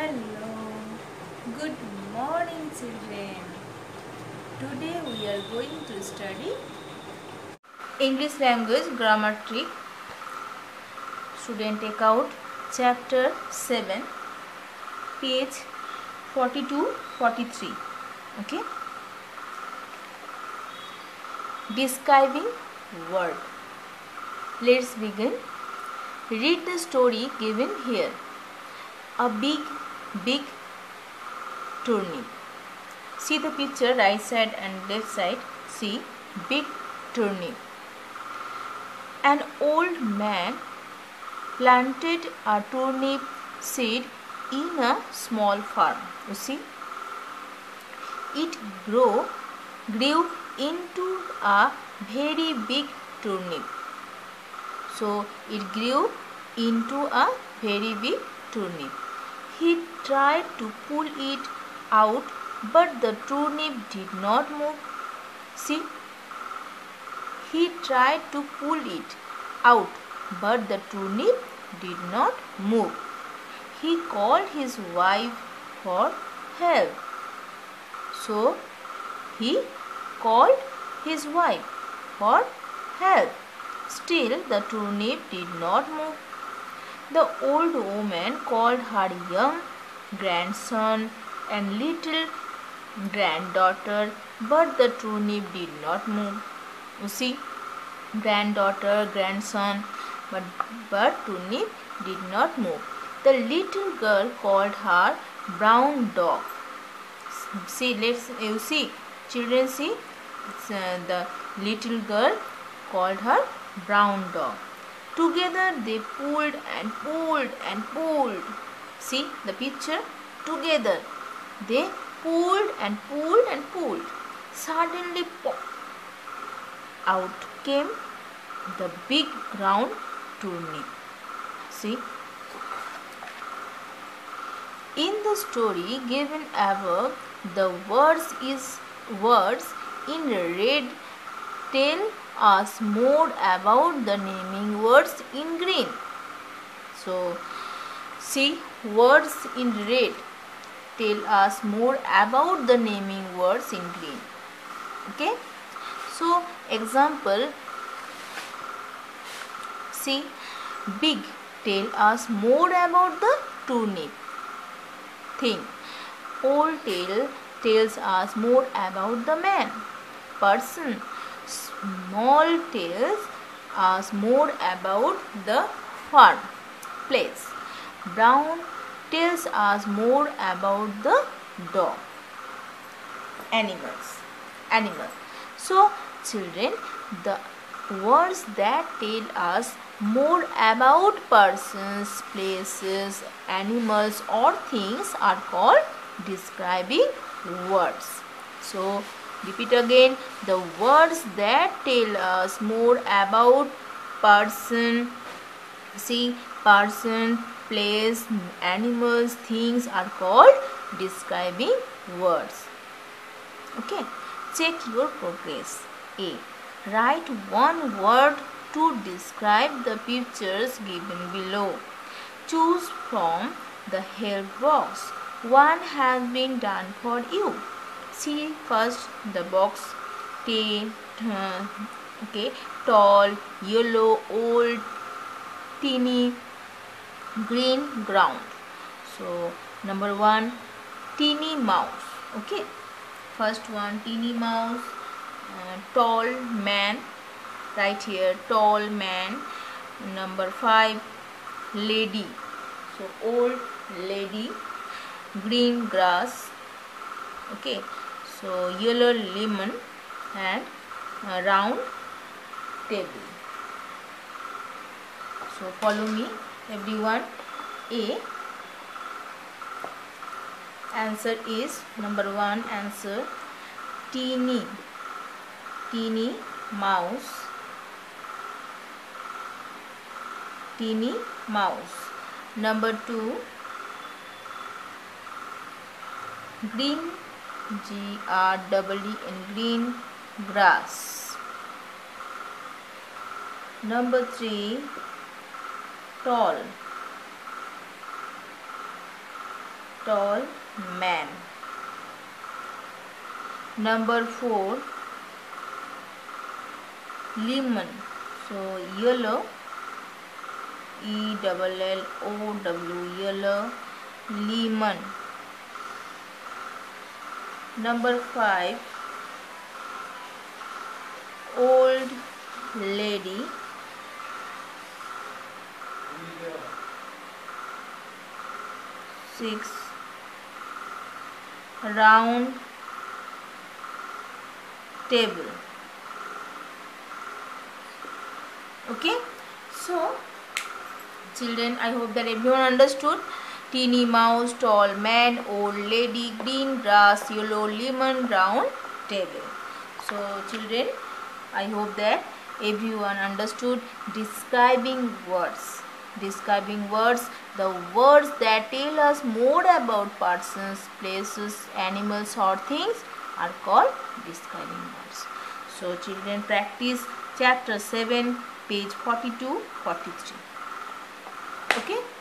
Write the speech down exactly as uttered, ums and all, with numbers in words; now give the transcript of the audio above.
Hello, good morning children. Today we are going to study English language grammar trick. Student take out chapter seven, page forty-two forty-three. Okay. Describing word. Let's begin. Read the story given here. A big, big turnip. See the picture, right side and left side. See, big turnip. An old man planted a turnip seed in a small farm. You see, it grow, grew into a very big turnip. So, it grew into a very big turnip. He tried to pull it out, but the turnip did not move. See, he tried to pull it out, but the turnip did not move. He called his wife for help. So, he called his wife for help. Still, the turnip did not move. The old woman called her young grandson and little granddaughter, but the turnip did not move. You see, granddaughter, grandson, but, but turnip did not move. The little girl called her brown dog. See, let's you see, children see, uh, the little girl called her brown dog. Together they pulled and pulled and pulled. See the picture? Together they pulled and pulled and pulled. Suddenly pop! Out came the big round turnip. See? In the story given above, the words is words in red tell us more about the naming words in green. So, see, words in red tell us more about the naming words in green. Okay. So, example, see, big tell us more about the turnip thing. Old tale tells us more about the man, person. Small tells us more about the farm, place. Brown tells us more about the dog, animals, animal. So, children, the words that tell us more about persons, places, animals or things are called describing words. So, repeat again, the words that tell us more about person, see, person, place, animals, things are called describing words. Okay, check your progress. A. Write one word to describe the pictures given below. Choose from the help box. One has been done for you. See first the box. T, uh, okay, tall, yellow, old, teeny, green, ground. So number one, teeny mouse. Okay, first one, teeny mouse. Uh, tall man, right here, tall man. Number five, lady. So old lady, green grass. Okay. So, yellow lemon and uh, round table. So, follow me everyone. A. Answer is number one answer, teeny, teeny mouse, teeny mouse. Number two, green, G R E E in green, grass. Number three, tall, tall man. Number four, lemon. So yellow, E double L O W, yellow, lemon. Number five, old lady. Six, round table. Okay, so children, I hope that everyone understood. Teeny mouse, tall man, old lady, green grass, yellow lemon, round table. So children, I hope that everyone understood describing words. Describing words, the words that tell us more about persons, places, animals or things are called describing words. So children, practice chapter seven, page forty-two forty-three. Okay.